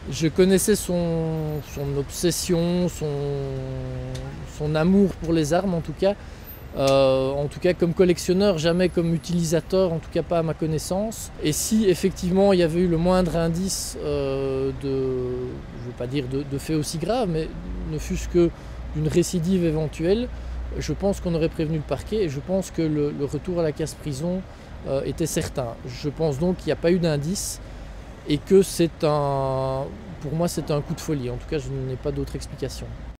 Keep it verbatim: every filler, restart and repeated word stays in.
Je connaissais son, son obsession, son, son amour pour les armes en tout cas. Euh, en tout cas comme collectionneur, jamais comme utilisateur, en tout cas pas à ma connaissance. Et si effectivement il y avait eu le moindre indice euh, de, je ne veux pas dire de, de fait aussi grave, mais ne fût-ce que d'une récidive éventuelle, je pense qu'on aurait prévenu le parquet et je pense que le, le retour à la casse-prison euh, était certain. Je pense donc qu'il n'y a pas eu d'indice et que c'est un, pour moi c'est un coup de folie. En tout cas, je n'ai pas d'autre explication.